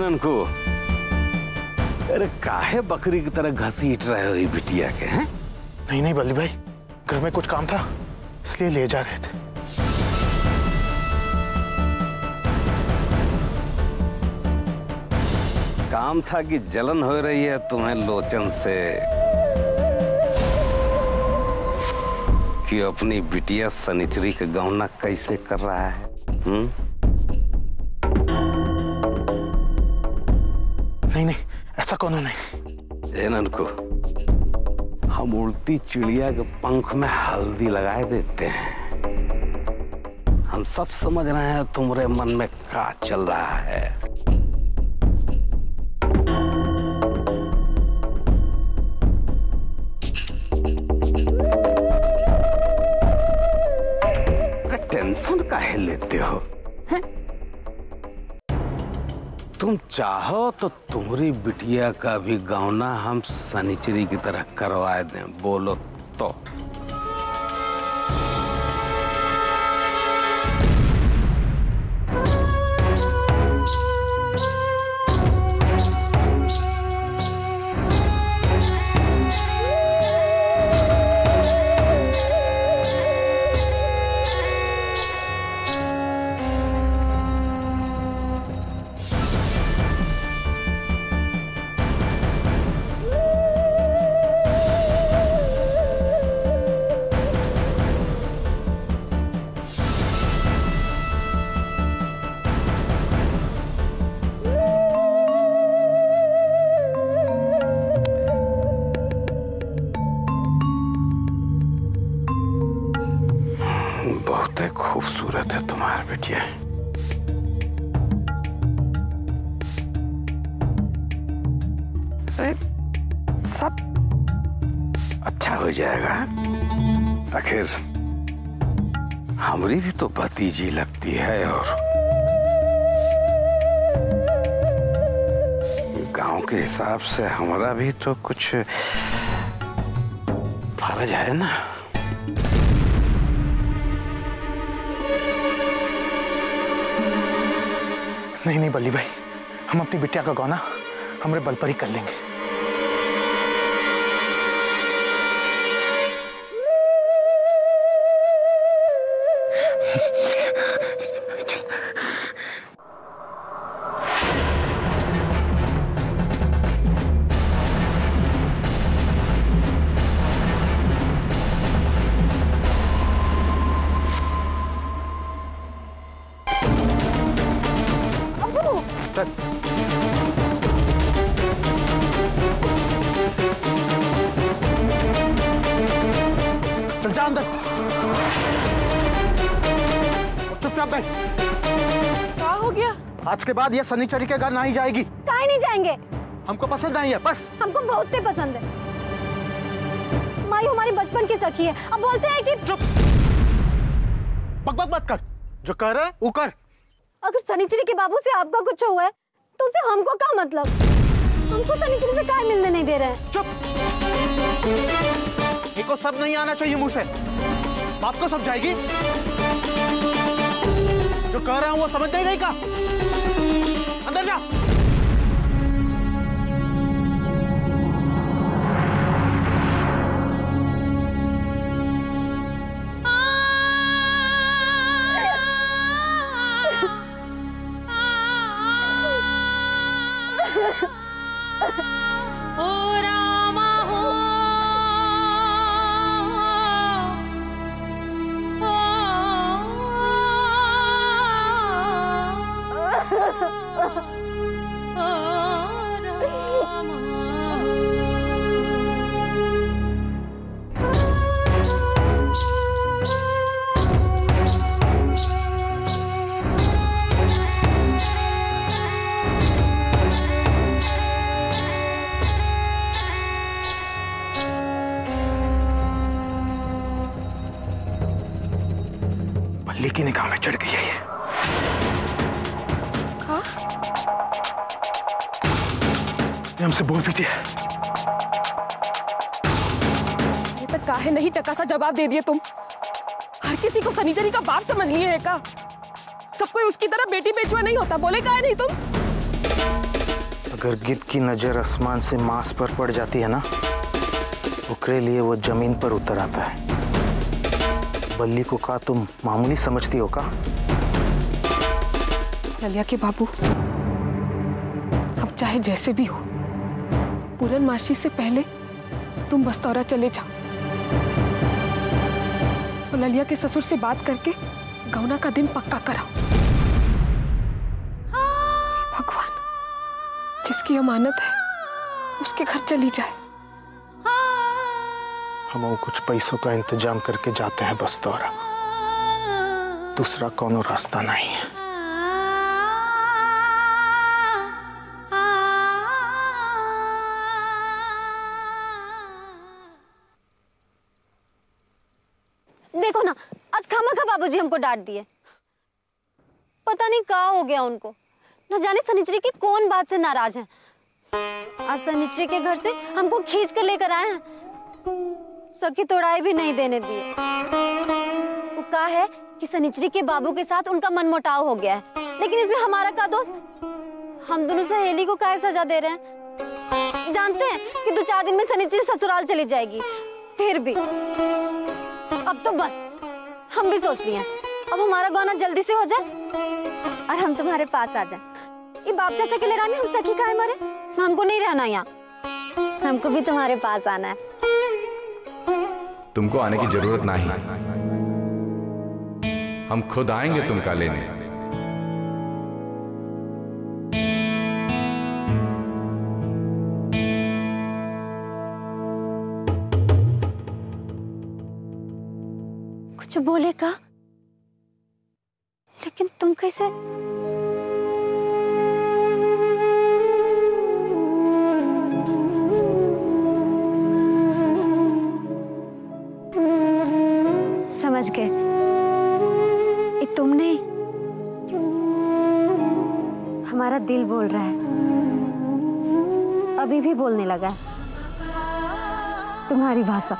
ननकू, अरे काहे बकरी की तरह घसीट रहे हो ये बिटिया के? हैं? नहीं नहीं बल्ली भाई, घर में कुछ काम था इसलिए ले जा रहे थे। काम था कि जलन हो रही है तुम्हें लोचन से कि अपनी बिटिया सनिचरी के गौना कैसे कर रहा है? नहीं नहीं, ऐसा कौन नहीं। ननको, हम उड़ती चिड़िया के पंख में हल्दी लगाए देते हैं। हम सब समझ रहे हैं तुम्हारे मन में क्या चल रहा है। टेंशन काहे लेते हो? हैं? तुम चाहो तो तुम्हारी बिटिया का भी गौना हम सनिचरी की तरह करवा दें, बोलो तो। बहुत खूबसूरत है तुम्हारी बिटिया। सब अच्छा हो जाएगा। आखिर हमारी भी तो भतीजी लगती है और गांव के हिसाब से हमारा भी तो कुछ फर्ज है ना। नहीं नहीं बल्ली भाई, हम अपनी बिटिया का गौना हमारे बल पर ही कर लेंगे। चल जा अंदर, चुपचाप बैठ। क्या हो गया? आज के बाद ये सनीचरी के घर नहीं जाएगी। काहे नहीं जाएंगे? हमको पसंद नहीं है, बस। हमको बहुत ही पसंद है। माई हमारी बचपन की सखी है। अब बोलते हैं कि चुप, बकबक मत कर। जो कह रहे वो कर। अगर सनीचरी के बाबू से आपका कुछ हुआ है तो उसे हमको क्या मतलब? हमको सनीचरी से काहे मिलने नहीं दे रहे हैं? चुप, इनको सब नहीं आना चाहिए मुंह से। बाप को समझाएगी। जो कह रहा हूं वो समझते नहीं का। अंदर जा। बल्ली की निगाह में चढ़ गई है ये। उसने हमसे बोल भी दिया। ये तक काहे नहीं टका सा जवाब दे दिए तुम? हर किसी को सनीचरी का बाप समझ लिए है का? सब कोई उसकी तरह बेटी बेचुआ नहीं होता। बोले काहे नहीं तुम? अगर गिद्ध की नजर आसमान से मांस पर पड़ जाती है ना, ओकरे लिए वो जमीन पर उतर आता है। बल्ली को का तुम मामूली समझती हो का? ललिया के बाबू, अब चाहे जैसे भी हो, पूरनमासी से पहले तुम बस्तौरा चले जाओ और ललिया के ससुर से बात करके गौना का दिन पक्का कराओ। भगवान, जिसकी अमानत है उसके घर चली जाए। हम कुछ पैसों का इंतजाम करके जाते हैं बस्तौरा, दूसरा कोनो रास्ता नहीं है। देखो ना, आज खामखा बाबूजी हमको डांट दिए। पता नहीं क्या हो गया उनको, न जाने सनिचरी की कौन बात से नाराज हैं। आज सनिचरी के घर से हमको खींच कर लेकर आए हैं, सखी तोड़ाई भी नहीं देने दिए। वो कहा है कि सनिचरी के बाबू के साथ उनका मनमुटाव हो गया है, लेकिन इसमें हमारा क्या दोस्त? हम दोनों सहेली को काहे सजा दे रहे हैं? जानते हैं कि 2-4 दिन में सनिचरी ससुराल चली जाएगी। फिर भी अब तो बस, हम भी सोच लिए अब हमारा गौना जल्दी से हो जाए और हम तुम्हारे पास आ जाए। ये बाप चाचा की लड़ाई में हम सखी काहे मरे? हमको नहीं रहना यहाँ, हमको भी तुम्हारे पास आना है। तुमको आने की जरूरत नहीं, हम खुद आएंगे तुमका लेने। कुछ बोले का, लेकिन तुम कैसे? समझ गए, ये तुम नहीं, हमारा दिल बोल रहा है, अभी भी बोलने लगा है तुम्हारी भाषा।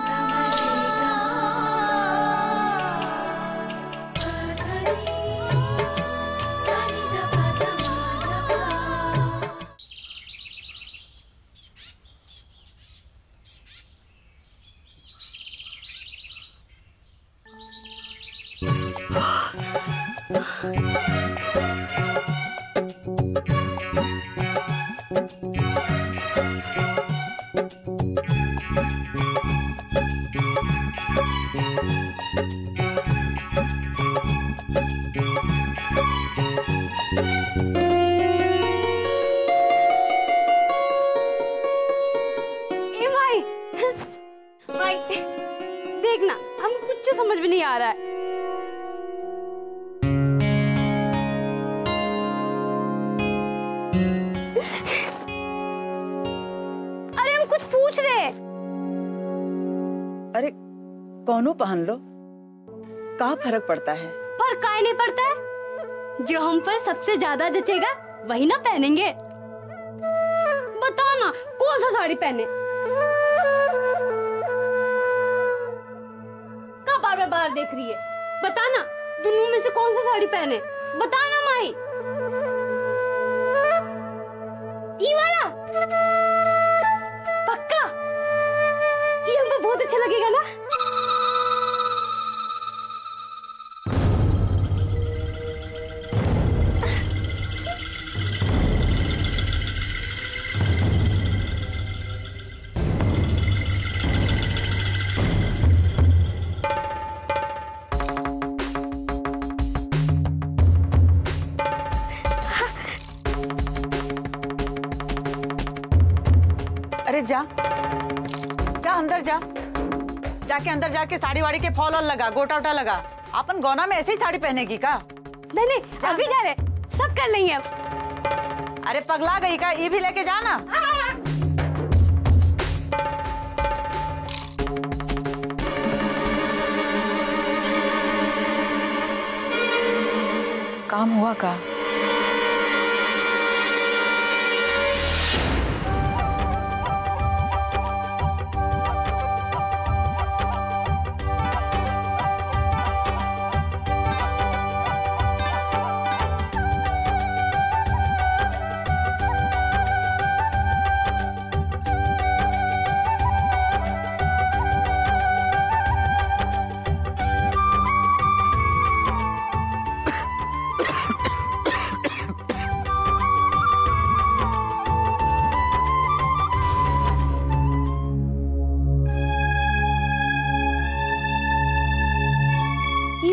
देखना, हमको कुछ समझ में नहीं आ रहा है। अरे हम कुछ पूछ रहे। अरे कौनो पहन लो, क्या फर्क पड़ता है? फर्क काहे नहीं पड़ता है? जो हम पर सबसे ज्यादा जचेगा वही ना पहनेंगे। बताओ ना, कौन सा साड़ी पहने? बार बार देख रही है, बताना दोनों में से कौन सा साड़ी पहने? बताना माई। ये वाला पक्का, ये हमको बहुत अच्छा लगेगा ना। अरे जा जा अंदर जा, जाके अंदर जाके साड़ी वाड़ी के फॉल ऑल लगा, गोटा वोटा लगा। अपन गौना में ऐसे ही साड़ी पहनेगी का? नहीं अभी जा रहे, सब कर लेंगे अब। अरे पगला गई का? ये भी लेके जाना। काम हुआ का?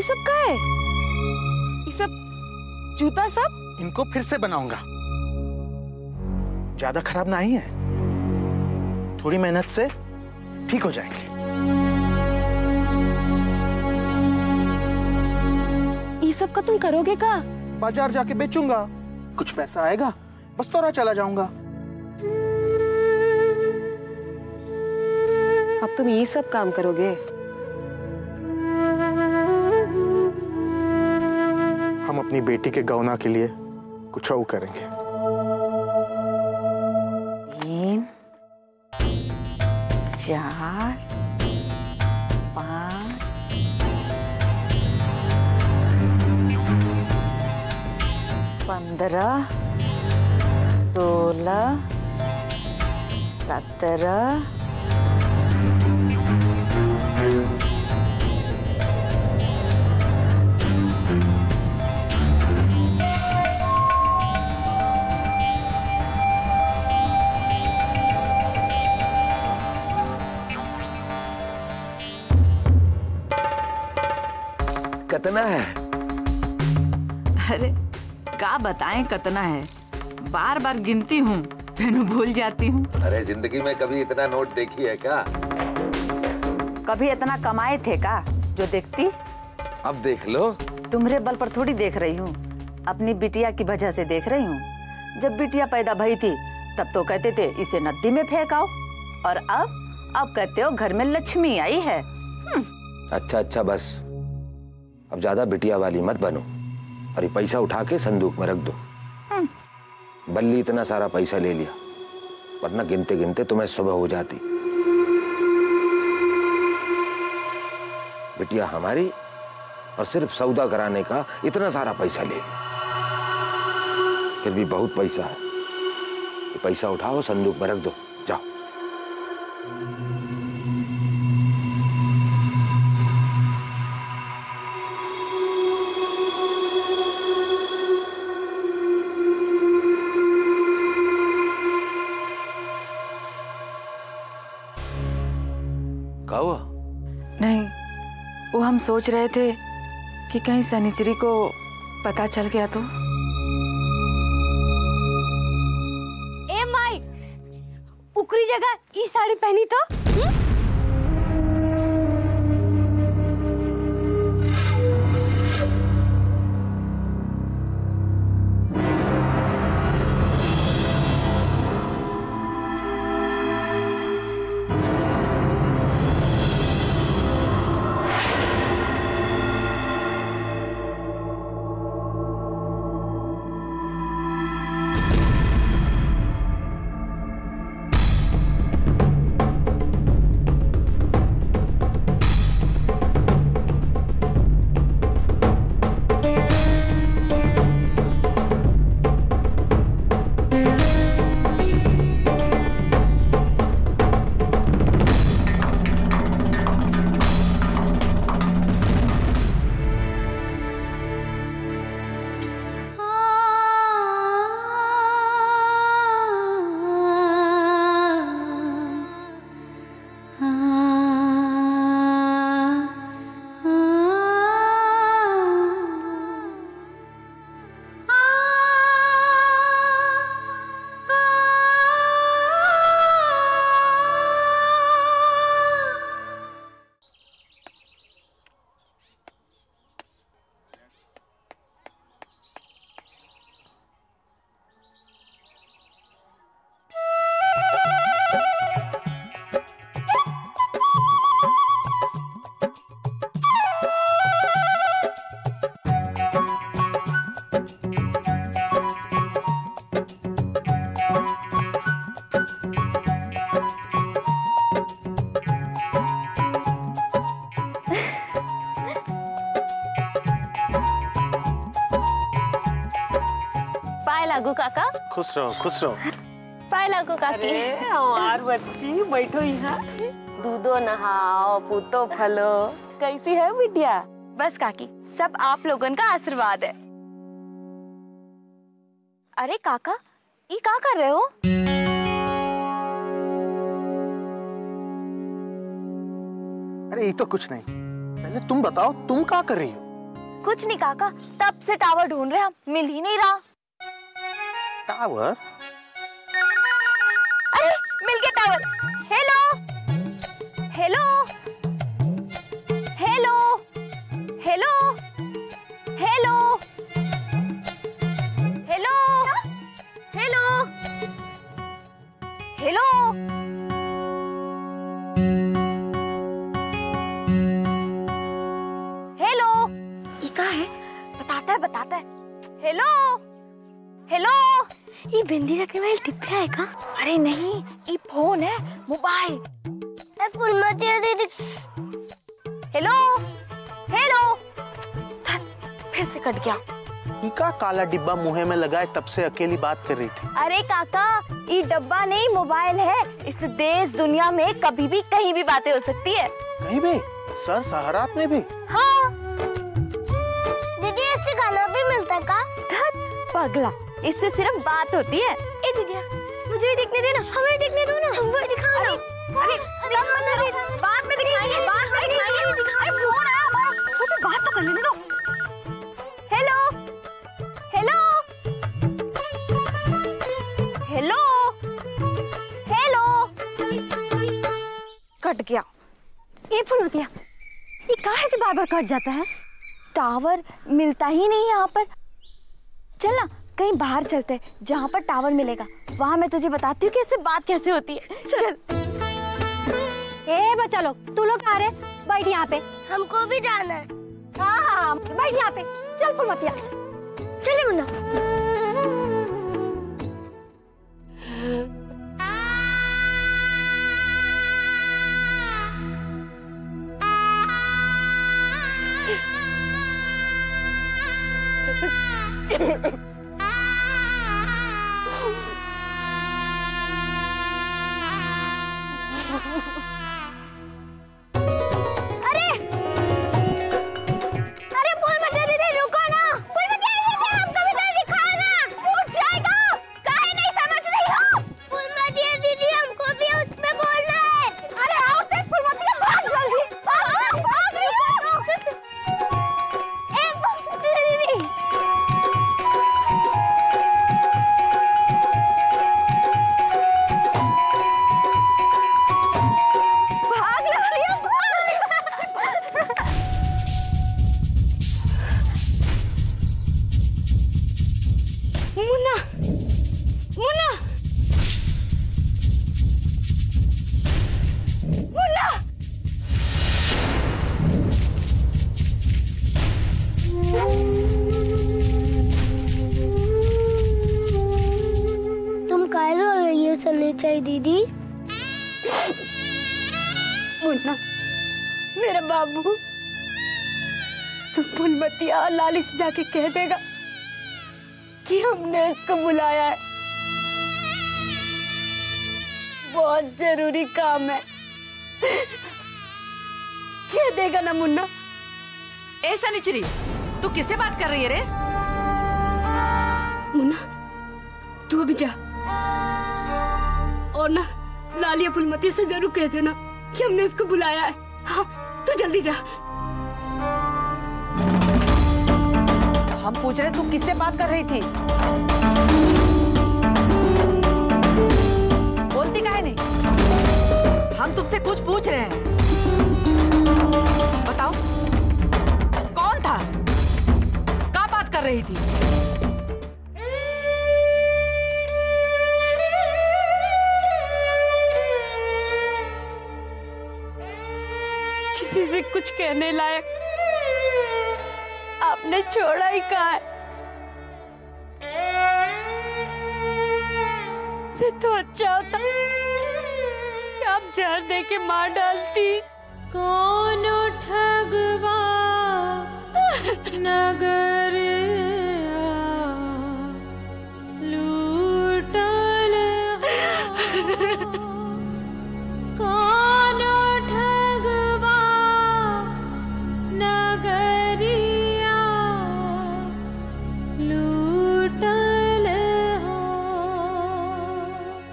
ये सब क्या है? ये सब जूता सब? इनको फिर से बनाऊंगा। ज्यादा खराब नहीं है, थोड़ी मेहनत से ठीक हो जाएंगे। ये सब का तुम करोगे का? बाजार जाके बेचूंगा, कुछ पैसा आएगा, बस तोरा चला जाऊंगा। अब तुम ये सब काम करोगे? हम अपनी बेटी के गौना के लिए कुछ और करेंगे। 3 4 5 15 16 17 कितना है? अरे का बताएं कितना है, बार बार गिनती हूँ फिर भूल जाती हूँ। अरे जिंदगी में कभी इतना नोट देखी है क्या? कभी इतना कमाए थे का जो देखती? अब देख लो। तुम्हारे बल पर थोड़ी देख रही हूँ, अपनी बिटिया की वजह से देख रही हूँ। जब बिटिया पैदा भई थी तब तो कहते थे इसे नदी में फेंकाओ, और अब कहते हो घर में लक्ष्मी आई है। अच्छा बस, अब ज्यादा बिटिया वाली मत बनो और ये पैसा उठा के संदूक में रख दो। बल्ली इतना सारा पैसा ले लिया, वरना गिनते गिनते तुम्हें सुबह हो जाती। बिटिया हमारी और सिर्फ सौदा कराने का इतना सारा पैसा ले लिया। फिर भी बहुत पैसा है, ये पैसा उठाओ संदूक में रख दो, जाओ। नहीं, वो हम सोच रहे थे कि कहीं सनिचरी को पता चल गया तो। ए माई, उकरी जगह ई साड़ी पहनी तो? लागू काका। खुश रहो खुश रहो। पाए लागू काकी। अरे हमार बच्ची बैठो यहाँ, दूधो नहाओ पूतो फलो। कैसी है बिटिया? बस काकी, सब आप लोगन का आशीर्वाद है। अरे काका, ये क्या कर रहे हो? अरे ये तो कुछ नहीं, पहले तुम बताओ तुम क्या कर रही हो? कुछ नहीं काका, तब से टावर ढूंढ रहे हम, मिल ही नहीं रहा। टावर? अरे मिल गया tower. Hello hello hello hello hello hello hello hello. Hello, ये क्या है? बताता है। Hello hello. ये बिंदी रखने वाली डिब्बा है का? अरे नहीं, ये फोन है, मोबाइल। दीदी। Hello hello. फिर से कट गया। इका काला डिब्बा मुंह में लगाए तब से अकेली बात कर रही थी। अरे काका, ये डब्बा नहीं मोबाइल है। इस देश दुनिया में कभी भी कहीं भी बातें हो सकती है। कहीं भी? सर सहारात में भी? हाँ दीदी, इससे खाना भी मिलता का? पगला, इससे सिर्फ बात होती है। ए दीदिया, मुझे भी देखने देना, हमें देखने दो ना, हमें दिखाओ ना। अरे बाद में दिखाएंगे। अरे फोन आया हमारा, तो बात तो कर लेने दो। Hello hello hello hello. Cut गया। ये फुलमतिया, ये कहाँ है जो बार बार कट जाता है? टावर मिलता ही नहीं यहाँ पर। चल ना कहीं बाहर चलते हैं, जहाँ पर टावर मिलेगा। वहाँ मैं तुझे बताती हूँ कि इससे बात कैसे होती है। चल। ए बच्चा लोग, तू लोग आ रहे? बैठ यहाँ पे, हमको भी जाना है। हाँ बैठ यहाँ पे। चल फुलमतिया, चले मुन्ना। चाहिए दीदी? मुन्ना, मेरा बाबू, तुम फुलमतिया और लाली से जाके कह देगा कि हमने इसको बुलाया है, बहुत जरूरी काम है। कह देगा ना मुन्ना? ऐसा निचरी, तू किससे बात कर रही है रे? मुन्ना, तू अभी जा और ना लालिया फुलमतिया से जरूर कह देना कि हमने इसको बुलाया है। हाँ, तू जल्दी जा। हम पूछ रहे तू किससे बात कर रही थी? बोलती काहे नहीं? हम तुमसे कुछ पूछ रहे हैं, बताओ कौन था? क्या बात कर रही थी? किसी से कुछ कहने लायक आपने छोड़ा ही कहा है। तो अच्छा होता कि आप जहर दे के मार डालती। कौन ठगवा नगर लूटल, कौन ठगवा नगरिया लूटल हो,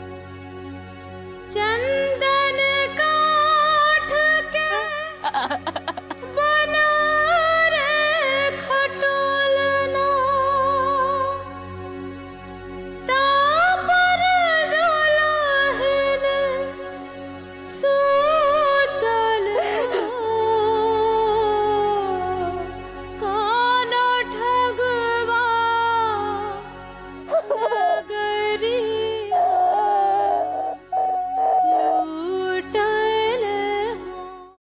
चंदन काठ के